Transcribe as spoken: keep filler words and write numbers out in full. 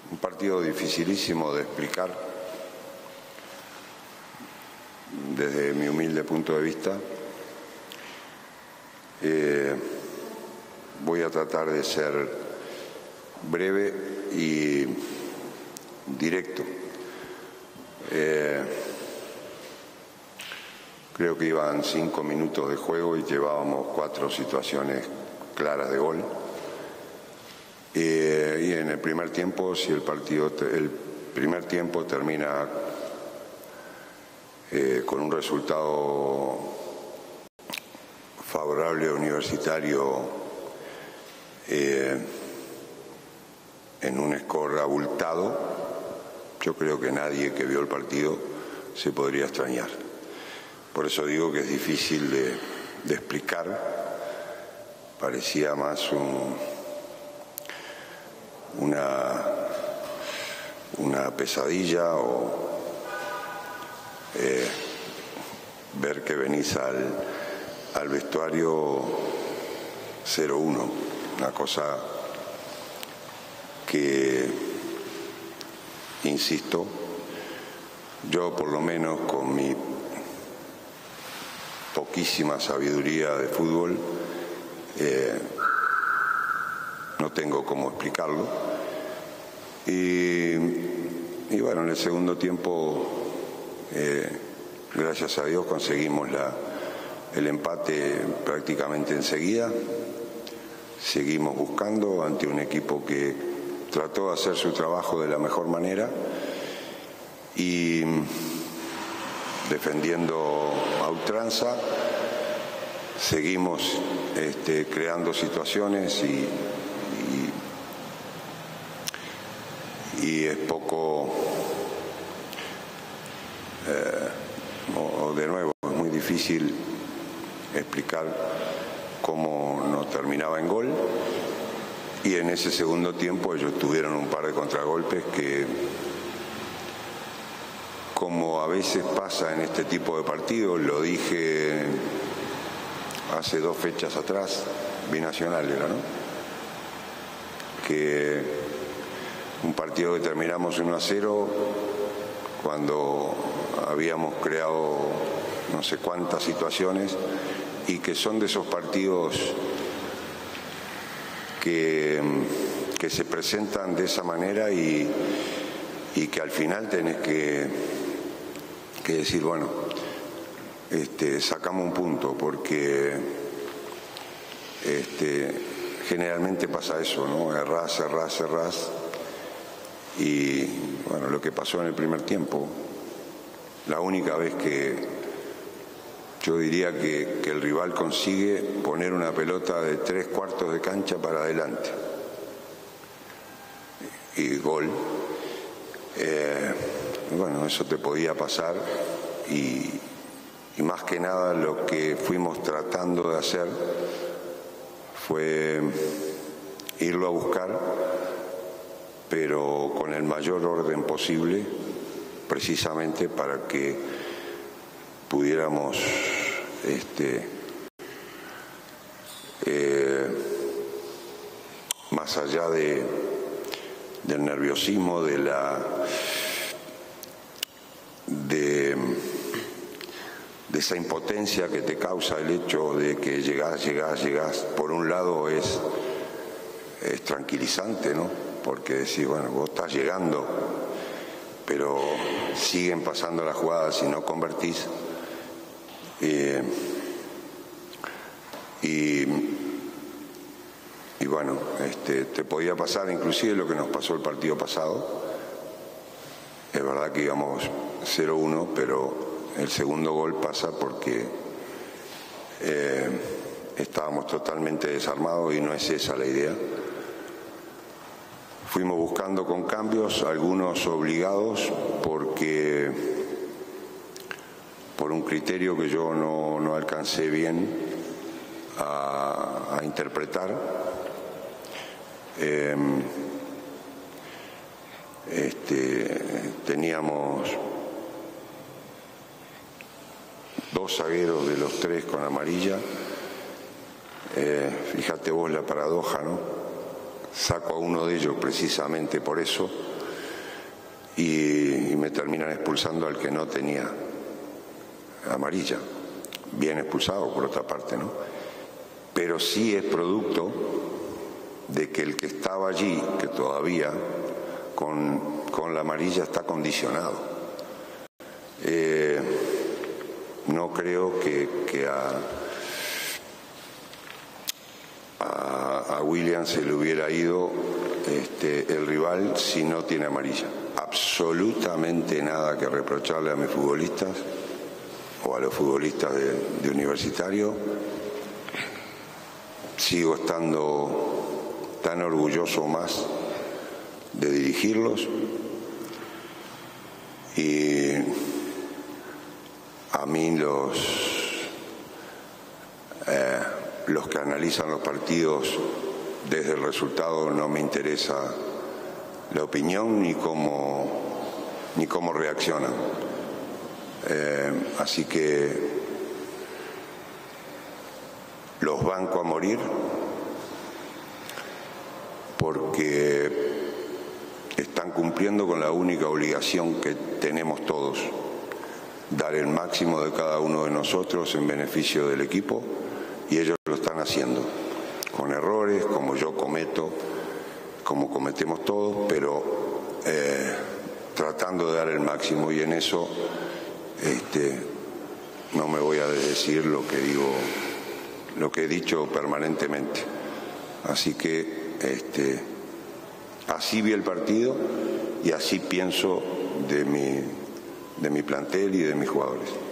Un partido dificilísimo de explicar desde mi humilde punto de vista. Eh, voy a tratar de ser breve y directo. Eh, creo que iban cinco minutos de juego y llevábamos cuatro situaciones claras de gol. Eh, y en el primer tiempo, si el partido, el primer tiempo termina eh, con un resultado favorable a Universitario eh, en un score abultado, yo creo que nadie que vio el partido se podría extrañar. Por eso digo que es difícil de, de explicar. Parecía más un Una, una pesadilla o eh, ver que venís al, al vestuario cero uno, una cosa que, insisto, yo por lo menos con mi poquísima sabiduría de fútbol eh, no tengo cómo explicarlo. Y, y bueno, en el segundo tiempo, eh, gracias a Dios, conseguimos la, el empate prácticamente enseguida. Seguimos buscando ante un equipo que trató de hacer su trabajo de la mejor manera y defendiendo a ultranza. Seguimos este, creando situaciones y y es poco, eh, o de nuevo, es muy difícil explicar cómo no terminaba en gol, y en ese segundo tiempo ellos tuvieron un par de contragolpes que, como a veces pasa en este tipo de partidos, lo dije hace dos fechas atrás, Binacional era, ¿no? Que un partido que terminamos uno a cero cuando habíamos creado no sé cuántas situaciones, y que son de esos partidos que, que se presentan de esa manera y, y que al final tenés que, que decir, bueno, este, sacamos un punto, porque este, generalmente pasa eso, ¿no? Errás, errás, errás. Y bueno, lo que pasó en el primer tiempo, la única vez que yo diría que, que el rival consigue poner una pelota de tres cuartos de cancha para adelante y gol, eh, bueno, eso te podía pasar, y, y más que nada lo que fuimos tratando de hacer fue irlo a buscar, pero con el mayor orden posible, precisamente para que pudiéramos este, eh, más allá de, del nerviosismo, de la de, de esa impotencia que te causa el hecho de que llegás, llegás, llegás, por un lado es, es tranquilizante, ¿no? Porque decís, bueno, vos estás llegando, pero siguen pasando las jugadas y no convertís. Eh, y, y bueno, este, te podía pasar inclusive lo que nos pasó el partido pasado. Es verdad que íbamos cero uno, pero el segundo gol pasa porque eh, estábamos totalmente desarmados y no es esa la idea. Fuimos buscando con cambios, algunos obligados, porque por un criterio que yo no, no alcancé bien a, a interpretar. Eh, este, teníamos dos zagueros de los tres con amarilla. Eh, fíjate vos la paradoja, ¿no? Saco a uno de ellos precisamente por eso, y, y me terminan expulsando al que no tenía amarilla. Bien expulsado, por otra parte, ¿no? Pero sí es producto de que el que estaba allí, que todavía con, con la amarilla está condicionado. Eh, no creo que, que a, a, a William se le hubiera ido este, el rival si no tiene amarilla. Absolutamente nada que reprocharle a mis futbolistas o a los futbolistas de, de Universitario. Sigo estando tan orgulloso más de dirigirlos, y a mí los, eh, los que analizan los partidos desde el resultado no me interesa la opinión ni cómo, ni cómo reaccionan. Eh, así que los banco a morir porque están cumpliendo con la única obligación que tenemos todos: dar el máximo de cada uno de nosotros en beneficio del equipo, y ellos lo están haciendo, con errores como yo cometo, como cometemos todos, pero eh, tratando de dar el máximo, y en eso este, no me voy a decir lo que digo, lo que he dicho permanentemente. Así que este, así vi el partido y así pienso de mi, de mi plantel y de mis jugadores.